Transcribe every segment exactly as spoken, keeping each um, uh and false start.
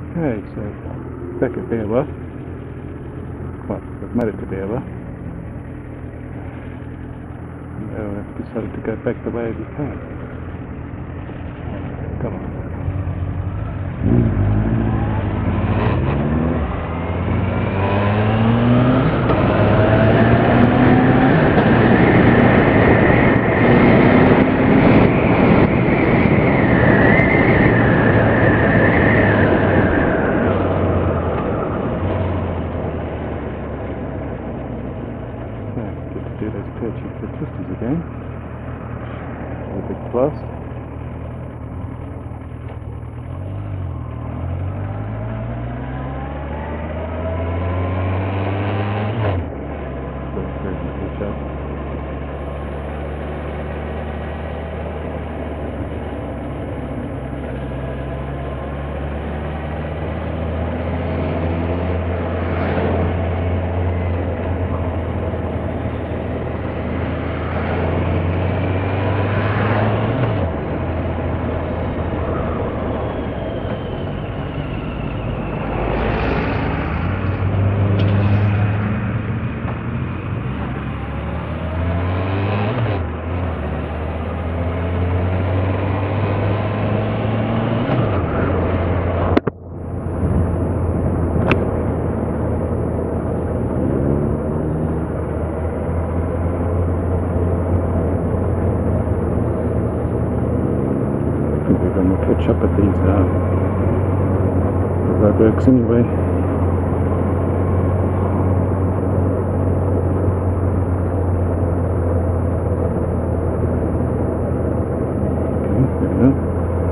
Okay, so back at Beerwell. Well, we've made it to Beerwell. Now I've decided to go back the way we came. Come on. Do those perchy for twisters again. A big plus. Very good job. Then we'll catch up at these uh, roadworks anyway. Okay, there we go.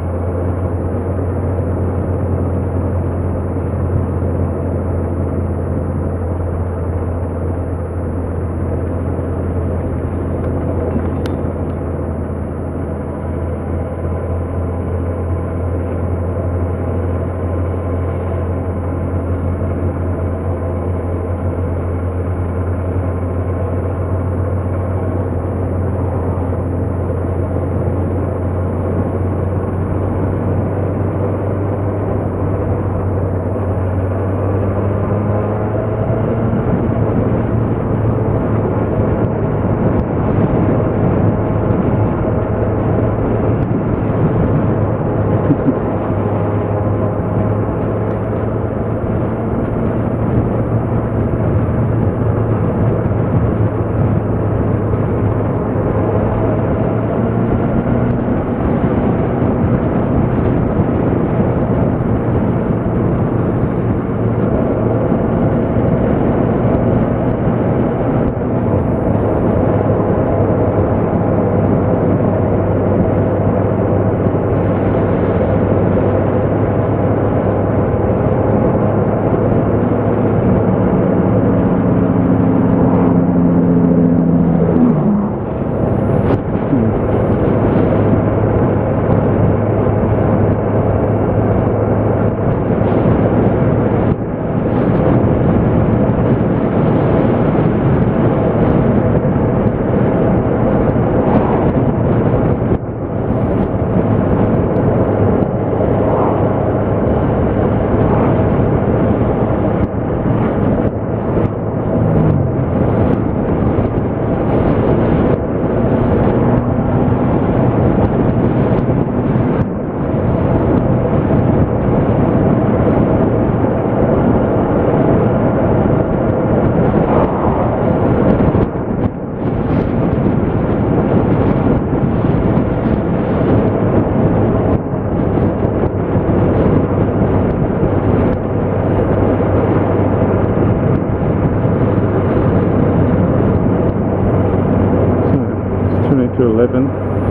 To eleven,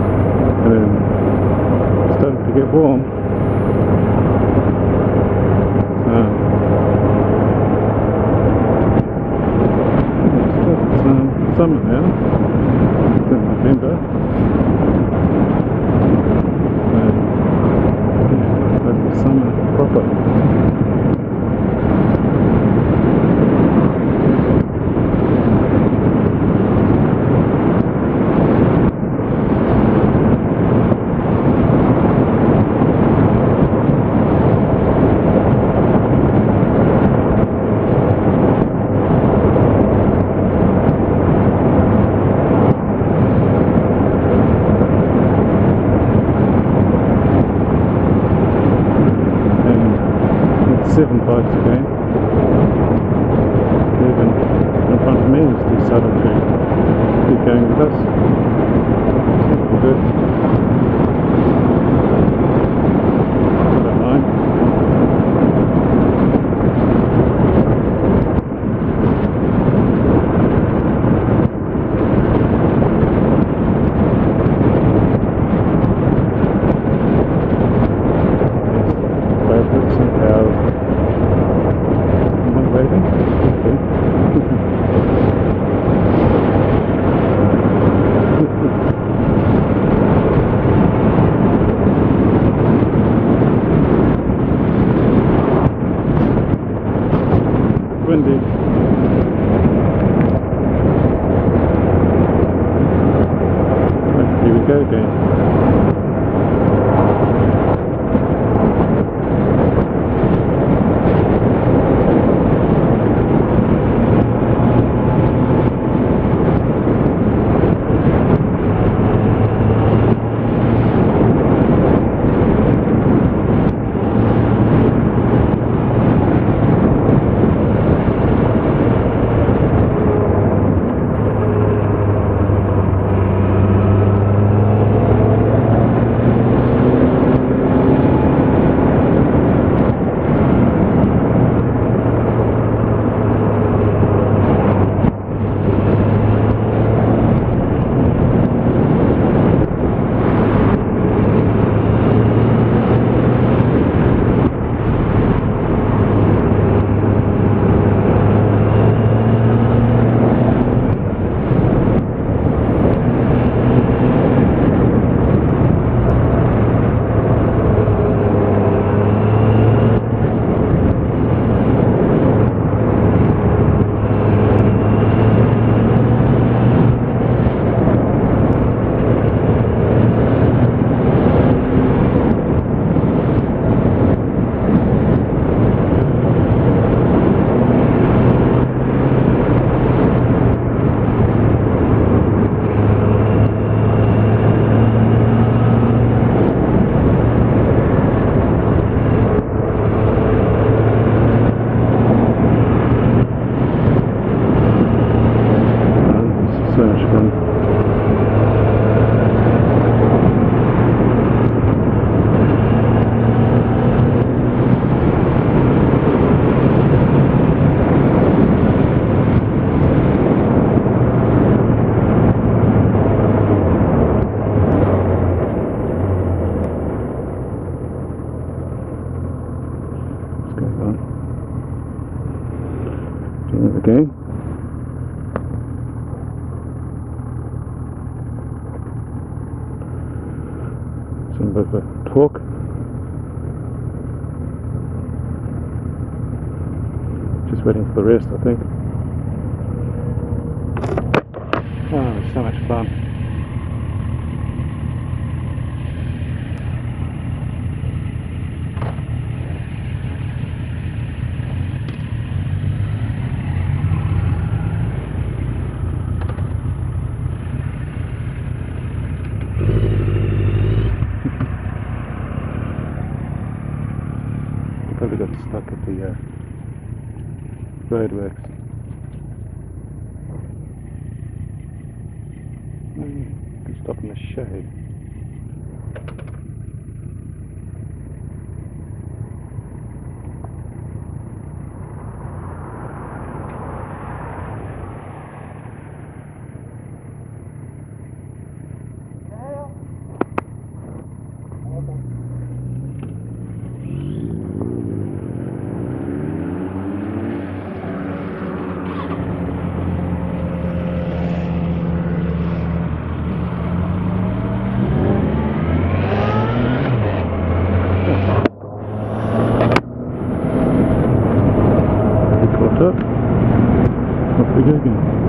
and then it's starting to get warm. So it's um, summer now. It's in November. So yeah, it's summer proper. seven bikes again. Even in front of me is the Southern Tree. Keep going with us. Good. I don't mind. Some cows. Am I waving? Okay. Windy. Right, here we go again. Okay. Some bit of a torque. Just waiting for the rest, I think. Oh, it's so much fun. Probably got stuck at the uh, roadworks. Mm, can stop in the shade. Up. Off we go again.